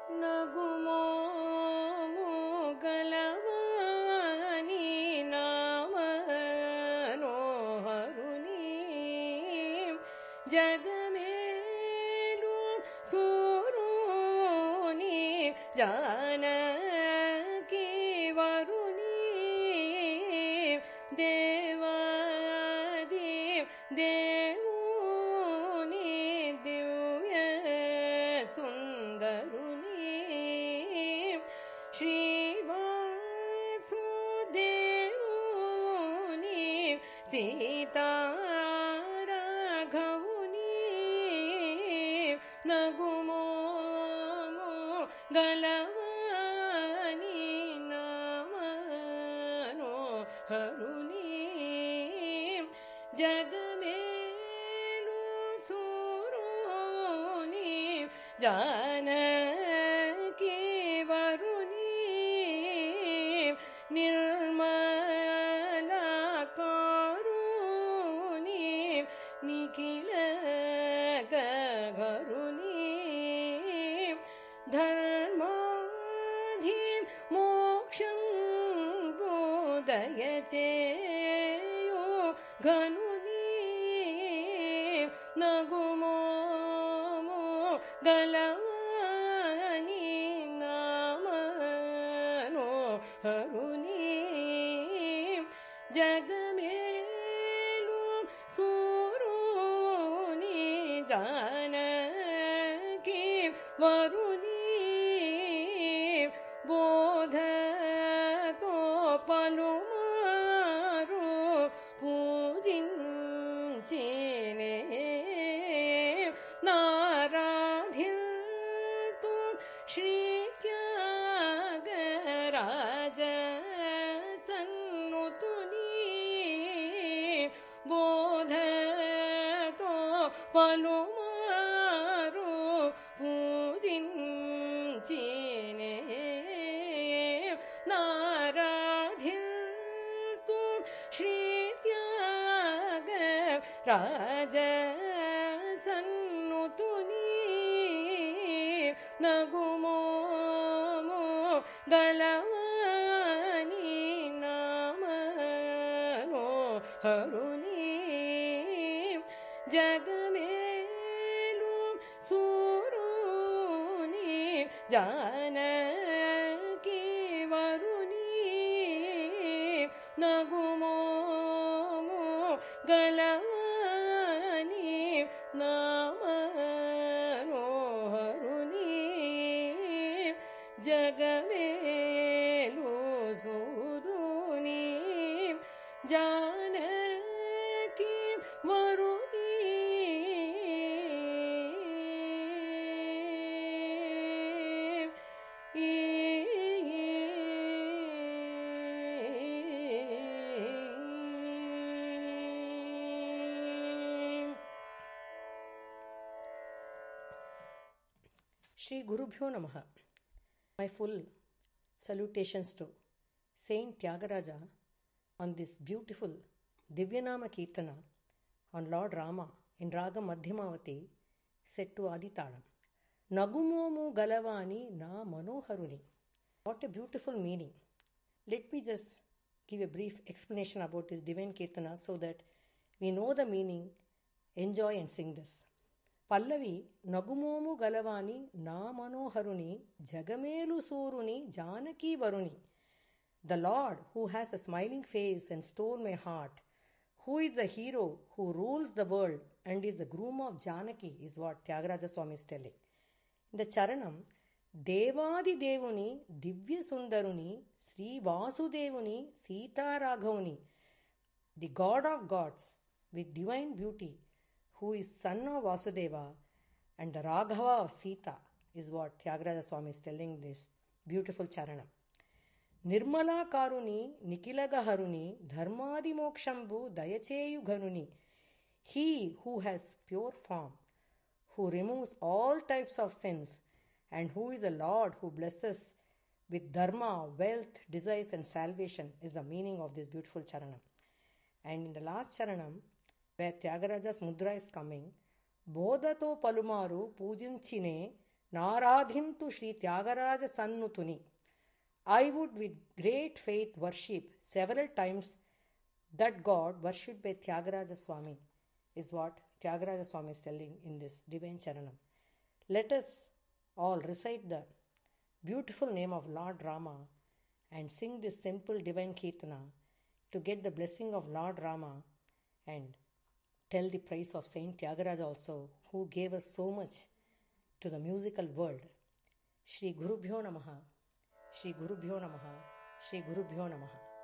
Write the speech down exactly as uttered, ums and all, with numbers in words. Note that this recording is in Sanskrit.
ನಗುಮೋಮು ಗಲವಾನಿ ನಾಮನೋಹರುನಿ ಜಗಮೇಲು ಸೂರುನಿ ಜಾನಕಿ ವರುನಿ ದೇವಾದಿ ದೇವುನಿ ದಿವ್ಯ ಸುಂದರುನಿ ಶ್ರೀವಾಸುದೇವುನಿ ಸೀತಾ ರಾಘವುನಿ ನಗುಮೋಮು ಗಲವಾನಿ ನಾಮನೋಹರುನಿ ಜಗಮೇಲು ಸೂರುನಿ ಜಾನಕಿ ವರುನಿ ನಿರ್ಮಲ ಕಾರುನಿ ನಿಖಿಲ ಗರುನಿ ಧರ್ಮಾಧಿ ಮೋಕ್ಷಂ ಬೋಧಯ ಚೇಯೋ ಘನುನಿ ನಗುಮೋಮು ಗಲವಾನಿ ನಾಮನೋಹರುನಿ ಜಗಮೇಲು ಸೂರುನಿ ಜಾನಕಿ ವರುನಿ ಬೋಧತೋ ಪಲುಮಾರು పూజించినే నారాధిల్తు శ్రీ త్యాగరాజ సన్నుతుని బోధతో పలుమారు పూజించినే నారాధిల్తు శ్రీ ರಾಜ ಸನ್ನುತುನಿ ನಗುಮೋಮು ಗಲವಾನಿ ನಾಮನೋಹರುನಿ ಜಗಮೇಲು ಸೂರುನಿ Janaki ವರುನಿ ನಗುಮೋಮು ಗಲವಾನಿ ನಾಮನೋಹರುನಿ ಜಗಮೇಲು ಸೂರುನಿ Janaki ವರುನಿ Shri Gurubhyo Namaha. My full salutations to Saint Tyagaraja on this beautiful Divyanama Kirtana on Lord Rama in Raga Madhyamavati set to Aditalam. Nagumomu Galavani na Manoharuni. What a beautiful meaning. Let me just give a brief explanation about this Divine Kirtana so that we know the meaning, enjoy and sing this. పల్లవి నగుమోము గలవాని నా మనోహరుని జగమేలు సూరుని Janaki వరుని. The Lord who has a smiling face and stole my heart, who is the hero who rules the world and is the groom of Janaki, is what Tyagaraja Swami is telling. In the Charanam, Devadi Devuni, Divya Sundaruni, Sri Vasudevuni, Sita Raghavuni, the God of gods with divine beauty, who is son of Vasudeva and the Raghava of Sita, is what Tyagaraja Swami is telling this beautiful Charanam. Nirmala Karuni, Nikilaga Haruni, Dharmadi Mokshambu, Dayacheyu Ghanuni. He who has pure form, who removes all types of sins, and who is a Lord who blesses with dharma, wealth, desires and salvation, is the meaning of this beautiful Charanam. And in the last Charanam, where Tyagaraja's mudra is coming, Bodhato Palumaru Pujinchine Naradhim tu Sri Tyagaraja Sannutuni. I would with great faith worship several times that God worshipped by Tyagaraja Swami, is what Tyagaraja Swami is telling in this Divine Charanam. Let us all recite the beautiful name of Lord Rama and sing this simple divine Kirtana to get the blessing of Lord Rama and tell the praise of Saint Tyagaraja also, who gave us so much to the musical world. Shri Gurubhyo Namaha, Shri Gurubhyo Namaha, Shri Gurubhyo Namaha.